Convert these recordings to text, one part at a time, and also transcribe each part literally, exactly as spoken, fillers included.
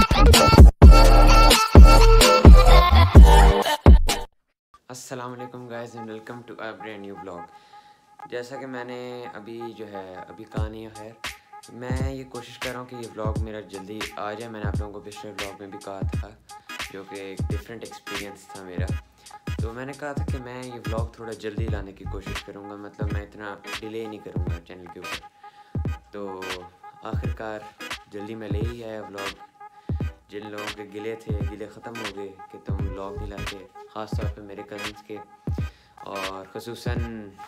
अस्सलाम वालेकुम guys and welcome to a brand new vlog. जैसा कि मैंने अभी जो है अभी कहा नहीं है, खैर मैं ये कोशिश कर रहा हूँ कि ये व्लॉग मेरा जल्दी आ जाए। मैंने आप लोगों को पिछले व्लॉग में भी कहा था, जो कि एक डिफरेंट एक्सपीरियंस था मेरा। तो मैंने कहा था कि मैं ये व्लॉग थोड़ा जल्दी लाने की कोशिश करूँगा, मतलब मैं इतना डिले नहीं करूँगा चैनल के ऊपर। तो आखिरकार जल्दी मैं ले ही आया व्लॉग। जिन लोगों के गिले थे, गिले ख़त्म हो गए कि तुम व्लॉग नहीं लाते, ख़ास तौर पे मेरे कज़न्स के और ख़ुसूसन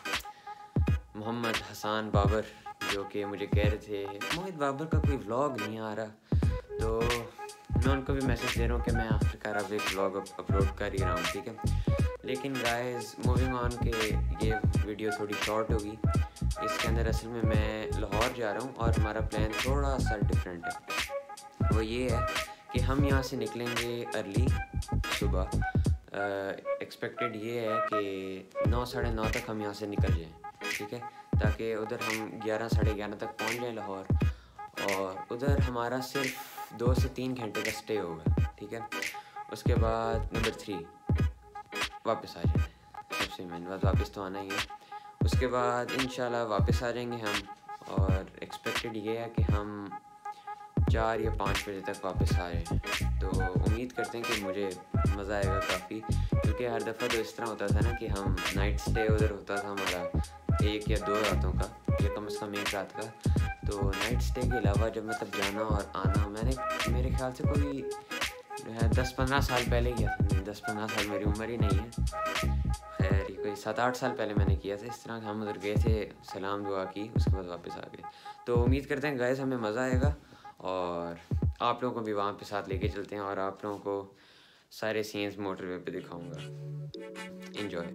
मोहम्मद हसन बाबर, जो कि मुझे कह रहे थे मोहित बाबर का कोई व्लॉग नहीं आ रहा। तो मैं उनको भी मैसेज दे रहा हूँ कि मैं आखिरकार अब एक व्लॉग अपलोड कर ही रहा हूँ, ठीक है। लेकिन गाइस मूविंग ऑन के ये वीडियो थोड़ी शॉर्ट होगी। इसके अंदर असल में मैं लाहौर जा रहा हूँ और हमारा प्लान थोड़ा सा डिफरेंट है। वो ये है कि हम यहाँ से निकलेंगे अर्ली सुबह। एक्सपेक्टेड ये है कि नौ साढ़े नौ तक हम यहाँ से निकल जाएं, ठीक है, ताकि उधर हम ग्यारह साढ़े ग्यारह तक पहुँच जाएं लाहौर, और उधर हमारा सिर्फ दो से तीन घंटे का स्टे होगा, ठीक है। उसके बाद नंबर थ्री वापस आ जाएं। सबसे मेन बात वापस तो आना ही है। उसके बाद इंशाल्लाह वापस आ जाएंगे हम, और एक्सपेक्टेड ये है कि हम चार या पाँच बजे तक वापस आ रहे हैं। तो उम्मीद करते हैं कि मुझे मज़ा आएगा काफ़ी, क्योंकि हर दफ़ा तो इस तरह होता था ना कि हम नाइट स्टे उधर होता था हमारा एक या दो रातों का, या कम से कम एक रात का। तो नाइट स्टे के अलावा जब मतलब जाना और आना, मैंने मेरे ख्याल से कोई दस पंद्रह साल पहले किया था। दस पंद्रह साल मेरी उम्र ही नहीं है, खैर ये कोई सात आठ साल पहले मैंने किया था इस तरह। हम उधर गए थे, सलाम दुआ की, उसके बाद वापस आ गए। तो उम्मीद करते हैं गाइस हमें मज़ा आएगा, और आप लोगों को भी वहाँ पे साथ लेके चलते हैं, और आप लोगों को सारे सीन्स मोटरवे पे दिखाऊंगा। एंजॉय।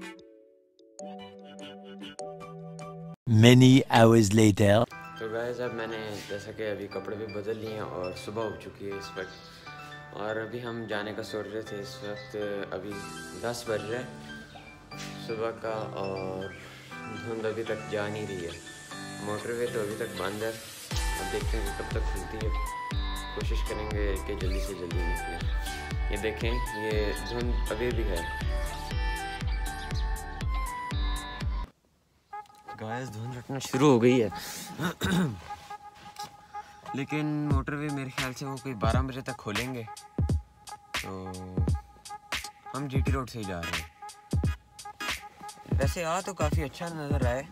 Many hours later. तो गाइस अब मैंने जैसा कि अभी कपड़े भी बदल लिए हैं और सुबह हो चुकी है इस वक्त, और अभी हम जाने का सोच रहे थे। इस वक्त अभी दस बज रहे सुबह का, और धुंध अभी तक जा नहीं रही है। मोटरवे तो अभी तक बंद है, अब देखते हैं कि कब तक खुलती है। कोशिश करेंगे कि जल्दी से जल्दी निकलें। ये देखें, ये धुंध अभी भी है गाइस, धुंध हटना शुरू हो गई है। लेकिन मोटरवे मेरे ख्याल से वो कोई बारह बजे तक खोलेंगे। तो हम जीटी रोड से ही जा रहे हैं। वैसे आ तो काफ़ी अच्छा नज़र आए,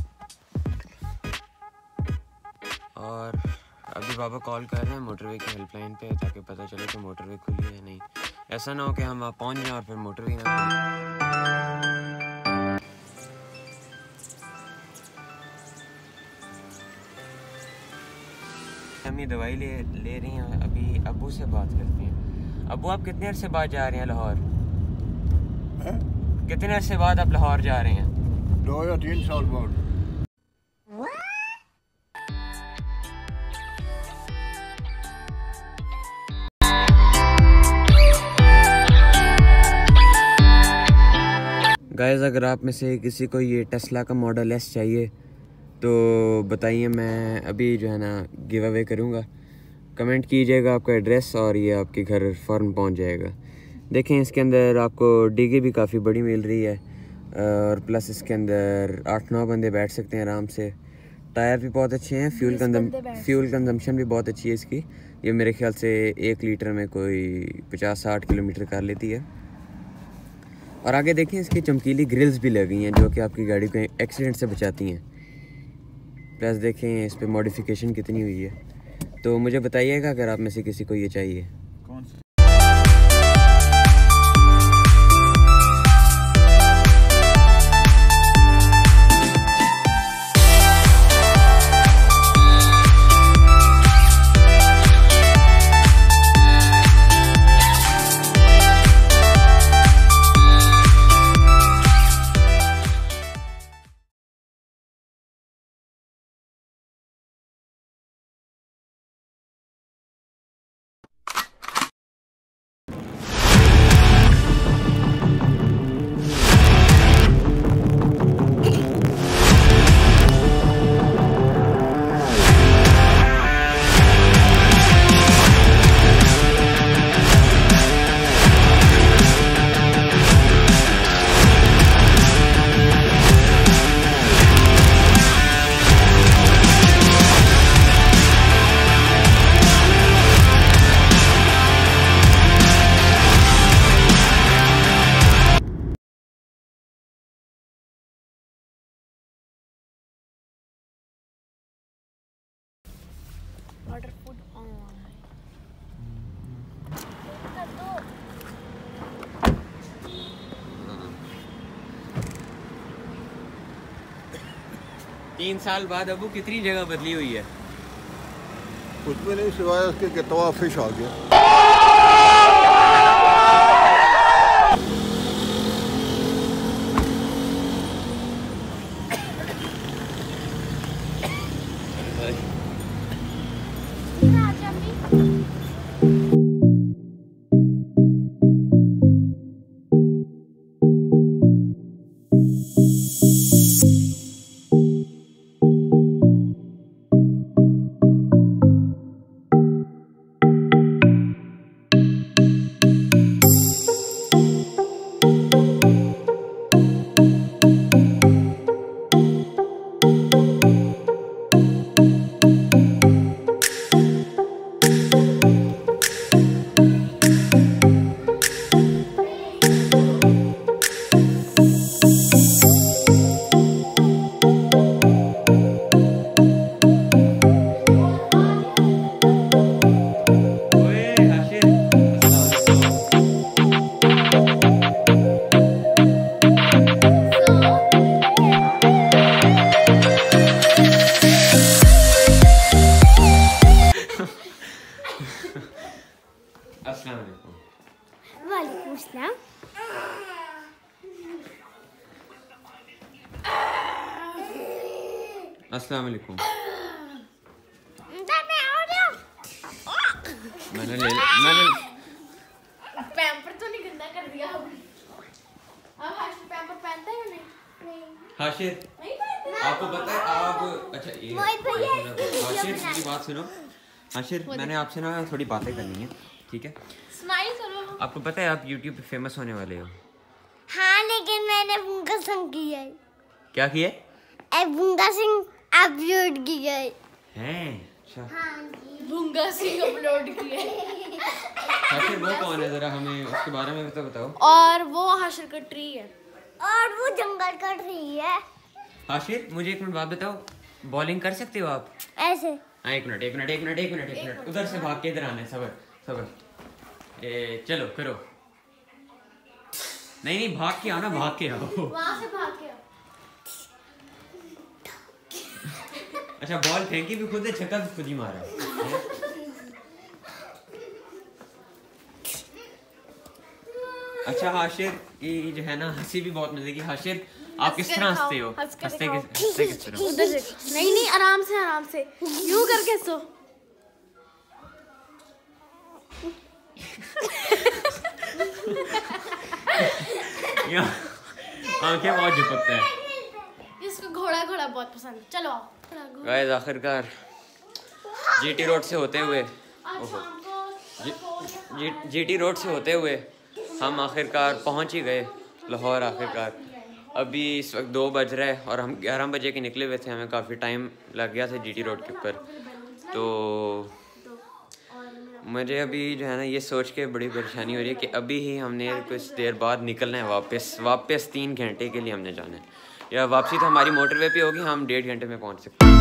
और अभी बाबा कॉल कर रहे हैं मोटरवे की हेल्पलाइन पे, ताकि पता चले कि मोटरवे खुली है या नहीं। ऐसा ना हो कि हम वहाँ पहुँच जाएं और फिर मोटरवे ना खुले। हम ये दवाई ले ले रही हैं। अभी अबू से बात करते हैं। अबू, आप कितने अरसे बाद जा रहे हैं लाहौर? कितने अरसे बाद आप लाहौर जा रहे हैं? दो या तीन साल बाद। गाइस, अगर आप में से किसी को ये टेस्ला का मॉडल एस चाहिए तो बताइए, मैं अभी जो है ना गिव अवे करूँगा। कमेंट कीजिएगा आपका एड्रेस, और ये आपके घर फ़ौरन पहुँच जाएगा। देखें, इसके अंदर आपको डिग्गी भी काफ़ी बड़ी मिल रही है, और प्लस इसके अंदर आठ नौ बंदे बैठ सकते हैं आराम से। टायर भी बहुत अच्छे हैं, फ्यूल कंजम फ्यूल कंजम्पशन भी बहुत अच्छी है इसकी। ये मेरे ख्याल से एक लीटर में कोई पचास साठ किलोमीटर कर लेती है। और आगे देखें, इसकी चमकीली ग्रिल्स भी लगी हैं, जो कि आपकी गाड़ी को एक्सीडेंट से बचाती हैं। प्लस देखें इस पर मॉडिफिकेशन कितनी हुई है। तो मुझे बताइएगा अगर आप में से किसी को ये चाहिए। कौन सा? तीन साल बाद अबू कितनी जगह बदली हुई है? उसमें नहीं सिवाय उसके कि तवा फिश आ गया। वालेकुम अस्सलाम। अस्सलाम वालेकुम। मैंने ले मैंने पैम्पर तो नहीं गंदा कर दिया अब हाशिर पैम्पर पहनता है या नहीं? हाशिर, आपको पता है आप अच्छा ये हाशिर की बात सुनो। हाशिर, मैंने आपसे ना थोड़ी बातें करनी है, ठीक है? स्माइल करो। आपको पता है आप यूट्यूब पे फेमस होने वाले हो? हाँ, लेकिन मैंने बुंगा सिंह किया है। क्या किया? ए बुंगा सिंह अपलोड किया है। हैं? अच्छा। हाँ जी। बुंगा सिंह अपलोड किया है। हाशिर वो कौन है, जरा हमें उसके बारे में तो बताओ। और वो हाशिर का ट्री है। और वो जंगल का ट्री है। हाशिर, मुझे एक मिनट बात बताओ, बॉलिंग कर सकते हो आप? ऐसे। हाँ, एक मिनट एक मिनट एक मिनट एक मिनट एक मिनट उधर से भाग के इधर आना है। सबर सबर। ए चलो करो। नहीं नहीं, भाग के आओ ना, भाग के आओ। वहाँ से भाग के आओ। अच्छा, बॉल फेंकी भी खुद है, छक्का भी खुद ही मारा है। अच्छा हाशिर, ये जो है ना हंसी भी बहुत मिलेगी। हाशिर, आप किस तरह हंसते हो? हंसते किस हंसते किस तरह? उधर से। नहीं नहीं, आराम से आराम से यूं करके सो। आंखें बहुत झपकता है। इसको घोड़ा घोड़ा बहुत पसंद है। चलो आओ। गाइस, आखिरकार जीटी रोड से होते हुए जी, जीटी रोड से होते हुए हम आखिरकार पहुंच ही गए लाहौर। आखिरकार अभी इस वक्त दो बज रहे हैं और हम ग्यारह बजे के निकले हुए थे। हमें काफ़ी टाइम लग गया था जीटी रोड के ऊपर। तो मुझे अभी जो है ना ये सोच के बड़ी परेशानी हो रही है कि अभी ही हमने कुछ देर बाद निकलना है वापस वापस तीन घंटे के लिए हमने जाना है। या वापसी तो हमारी मोटरवे पे होगी, हम डेढ़ घंटे में पहुंच सकते हैं।